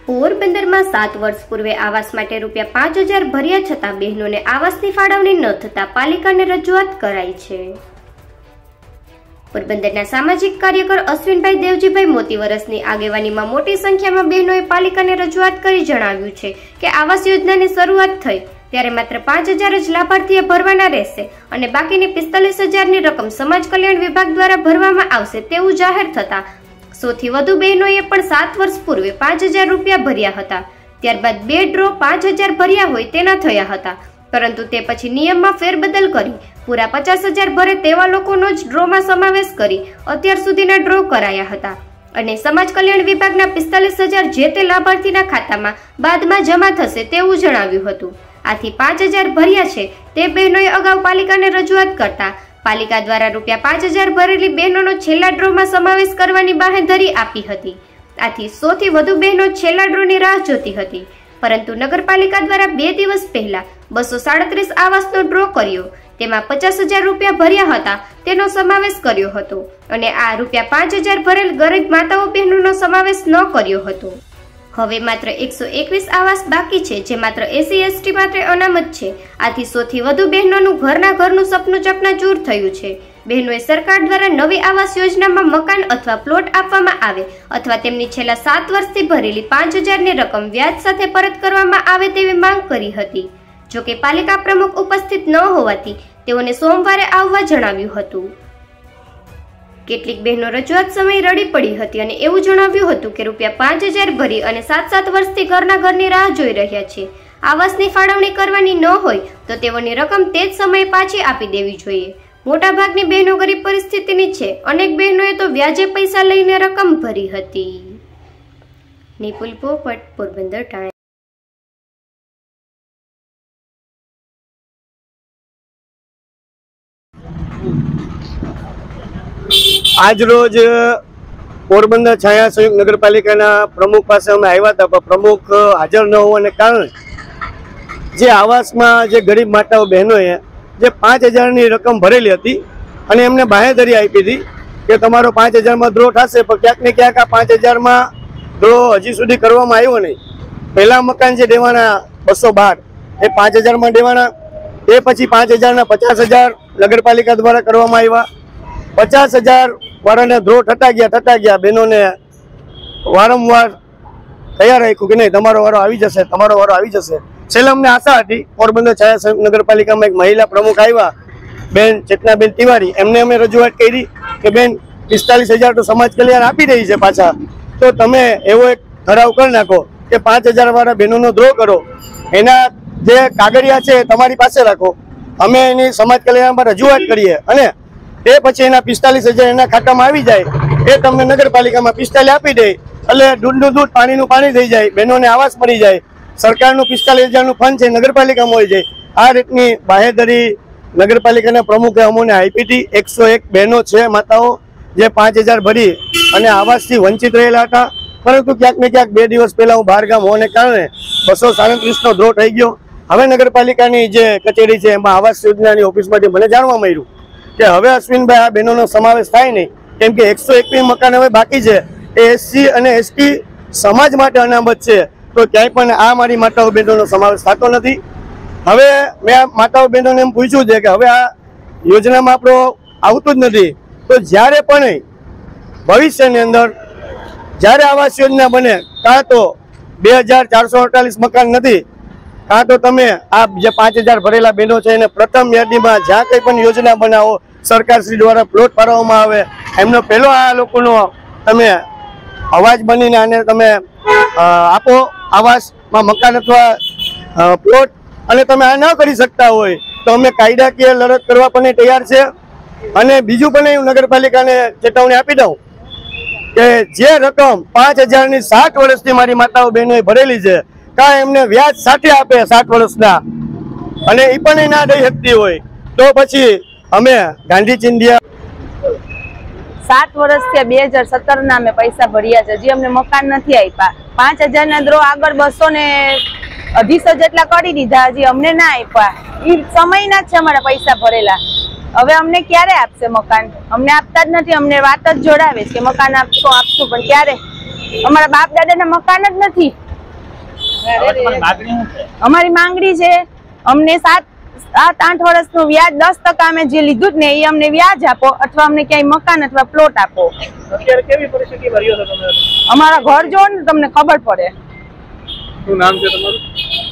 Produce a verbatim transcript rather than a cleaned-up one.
પોરબંદરમાં સાત વર્ષ પૂર્વે આવાસ માટે રૂપિયા પાંચ હજાર ભર્યા છતાં બહેનોને આવાસની ફાળવણી ન થતા પાલિકાને રજૂઆત કરાઈ છે। પોરબંદરના સામાજિક કાર્યકર અશ્વિનભાઈ દેવજીભાઈ મોતીવરસની આગેવાનીમાં મોટી સંખ્યામાં બહેનોએ પાલિકાને રજૂઆત કરી જણાવ્યું છે કે આવાસ યોજનાની શરૂઆત થઈ ત્યારે માત્ર પાંચ હજાર જ લાભાર્થીએ ભરવાના રહેશે અને બાકીની પિસ્તાલીસ હજારની રકમ સમાજ કલ્યાણ વિભાગ દ્વારા ભરવામાં આવશે તેવું જાહેર થતા સૌથી વધુ બહેનોએ પણ સાત વર્ષ પૂર્વે પાંચ હજાર રૂપિયા ભર્યા હતા। ત્યારબાદ બે ડ્રો પાંચ હજાર ભર્યા હોય તેના થયા હતા, પરંતુ તે પછી નિયમમાં ફેરબદલ કરી પૂરા પચાસ હજાર ભરે તેવા લોકોનો જ ડ્રોમાં સમાવેશ કરી અત્યાર સુધીના ડ્રો કરાયા હતા અને સમાજ કલ્યાણ વિભાગના પિસ્તાલીસ હજાર જે તે લાભાર્થીના ખાતામાં બાદમાં જમા થશે તેવું જણાવ્યું હતું। આથી પાંચ હજાર ભર્યા છે તે બહેનોએ અગાઉ પાલિકાને રજૂઆત કરતા પાલિકા દ્વારા રૂપિયા પાંચ હજાર ભરેલી બહેનોનો છેલ્લા ડ્રોમાં સમાવેશ કરવાની બાંહેધરી આપી હતી। આથી સૌથી વધુ બહેનો છેલ્લા ડ્રોની રાહ જોતી હતી, પરંતુ નગરપાલિકા દ્વારા બે દિવસ પહેલા બસો સાડત્રીસ આવાસનો ડ્રો કર્યો, તેમાં પચાસ હજાર રૂપિયા ભર્યા હતા તેનો સમાવેશ કર્યો હતો અને આ રૂપિયા પાંચ હજાર ભરેલ ગરીબ માતાઓ બહેનોનો સમાવેશ ન કર્યો હતો। હવે માત્ર એકસો એકવીસ આવાસ બાકી છે જે માત્ર એસી એસટી માટે અનામત છે। આથી સૌથી વધુ બહેનોનું ઘરના ઘરનું સપનું ચકનાચૂર થયું છે। બહેનોએ સરકાર દ્વારા નવી આવાસ યોજનામાં મકાન અથવા પ્લોટ આપવામાં આવે અથવા તેમની છેલ્લા સાત વર્ષથી ભરેલી પાંચ હજારની રકમ વ્યાજ સાથે પરત કરવામાં આવે તેવી માંગ કરી હતી। જોકે પાલિકા પ્રમુખ ઉપસ્થિત ન હોવાથી તેઓને સોમવારે આવવા જણાવ્યું હતું। કેટલીક બહેનો રજૂઆત સમયે રડી પડી હતી અને એવું જણાવ્યું હતું કે રૂપિયા પાંચ હજાર ભરી અને સાત સાત વર્ષથી ઘરના ઘરની રાહ જોઈ રહ્યા છે। આવાસની ફાળવણી કરવાની ન હોય તો તેઓની રકમ તે જ સમયે પાછી આપી દેવી જોઈએ। મોટાભાગની બહેનો ગરીબ પરિસ્થિતિની છે, અનેક બહેનોએ તો વ્યાજે પૈસા લઈને રકમ ભરી હતી। નિપુલ પોપટ, પોરબંદર ટાઈમ્સ। આજ રોજ પોરબંદર છાયા સંયુક્ત નગરપાલિકાના પ્રમુખ પાસે અમે આવ્યા હતા, પણ પ્રમુખ હાજર ન હોવાને કારણે જે આવાસમાં જે ગરીબ માતાઓ બહેનોએ જે પાંચ હજારની રકમ ભરેલી હતી અને એમને બાંહેધરી આપી હતી કે તમારો પાંચ હજારમાં ડ્રો થશે, પણ ક્યાંક ને ક્યાંક આ પાંચ હજારમાં ડ્રો હજી સુધી કરવામાં આવ્યો નહીં। પહેલા મકાન જે દેવાના બસો બાર એ પાંચ હજારમાં દેવાના, એ પછી પાંચ હજારના પચાસ હજાર નગરપાલિકા દ્વારા કરવામાં આવ્યા। પચાસ હજાર વાળાને ડ્રો થતા ગયા થતા ગયા બહેનોને વારંવાર તૈયાર રાખ્યું કે નહીં તમારો વારો આવી જશે તમારો વારો આવી જશે। છેલ્લે અમને આશા હતી, પોરબંદર છાયા સંયુક્ત નગરપાલિકામાં એક મહિલા પ્રમુખ આવ્યા બેન ચેતનાબેન તિવારી, એમને અમે રજૂઆત કરી કે બેન પિસ્તાલીસ હજાર તો સમાજ કલ્યાણ આપી રહી છે પાછા, તો તમે એવો એક ઠરાવ કરી નાખો કે પાંચ હજાર વાળા બહેનોનો ડ્રો કરો, એના જે કાગળિયા છે તમારી પાસે રાખો, અમે એની સમાજ કલ્યાણમાં રજૂઆત કરીએ અને એ પછી એના પિસ્તાલીસ હજાર એના ખાતામાં આવી જાય, એ તમને નગરપાલિકામાં પિસ્તાલીસ આપી દે એટલે દૂધનું દૂધ પાણીનું પાણી થઈ જાય, બહેનોને આવાસ મળી જાય, સરકારનું પિસ્તાલીસ હજારનું ફંડ છે નગરપાલિકામાં મળી જાય। આ રીતની બાહેધરી નગરપાલિકાના પ્રમુખે અમોને આપી હતી। એકસો એક બહેનો છે માતાઓ જે પાંચ હજાર ભરી અને આવાસથી વંચિત રહેલા હતા, પરંતુ ક્યાંક ને ક્યાંક બે દિવસ પહેલા હું બહારગામ હોવાને કારણે બસો સાડત્રીસનો ડ્રો થઈ ગયો। હવે નગરપાલિકાની જે કચેરી છે એમાં આવાસ યોજનાની ઓફિસમાંથી મને જાણવા મળ્યું કે હવે અશ્વિનભાઈ આ બહેનોનો સમાવેશ થાય નહીં, કેમ કે એકસો એકવીસ મકાન હવે બાકી છે, એ એસસી અને એસટી સમાજ માટે અનામત છે, તો ક્યાંય પણ આ મારી માતાઓ બહેનોનો સમાવેશ થતો નથી। હવે મેં આ માતાઓ બહેનોને એમ પૂછ્યું છે કે હવે આ યોજનામાં આપણો આવતું જ નથી, તો જ્યારે પણ ભવિષ્યની અંદર જ્યારે આવાસ યોજના બને, કાં તો બે હજાર ચારસો અડતાલીસ મકાન નથી, કાં તો તમે આ જે પાંચ હજાર ભરેલા બહેનો છે એને પ્રથમ યાદીમાં જ્યાં કંઈ પણ યોજના બનાવો, સરકારશ્રી દ્વારા પ્લોટ ફાળવવામાં આવે, એમનો પહેલો આ લોકોનો તમે અવાજ બનીને આને તમે આપો આવાસમાં મકાન અથવા પ્લોટ, અને તમે આ ન કરી શકતા હોય તો અમે કાયદાકીય લડત કરવા પણ તૈયાર છે। અને બીજું પણ હું નગરપાલિકાને ચેતવણી આપી દઉં કે જે રકમ પાંચ હજારની સાઠ વર્ષથી મારી માતાઓ બહેનોએ ભરેલી છે, કાં એમને વ્યાજ સાથે આપે સાઠ વર્ષના અને એ પણ એ ના દઈ શકતી હોય તો પછી અમે ગાંધી ચિંધ્યા સાત વર્ષથી બે હજાર સત્તર ના અમે પૈસા ભર્યા છે, હજી અમને મકાન નથી આપ્યા। પાંચ હજાર ના ડ્રો આગળ બસો ને અઢીસો જેટલા કરી દીધા, હજી અમને ના આપ્યા। એ સમયના જ છે અમારા પૈસા ભરેલા, હવે અમને ક્યારે આપશે મકાન? અમને આપતા જ નથી, અમને વાત જ જોડાવે છે કે મકાન આપશું આપશું, પણ ક્યારે? અમારા બાપ દાદાના મકાન જ નથી, અમારી માંગણી છે અમને સાત સાત આઠ વર્ષનું વ્યાજ દસ ટકા અમે જે લીધું જ ને એ અમને વ્યાજ આપો અથવા અમને ક્યાંય મકાન અથવા પ્લોટ આપો. અત્યારે કેવી પરિસ્થિતિમાં રહ્યો છો તમે? અમારા ઘર જો ને તમને ખબર પડે. શું નામ છે તમારું?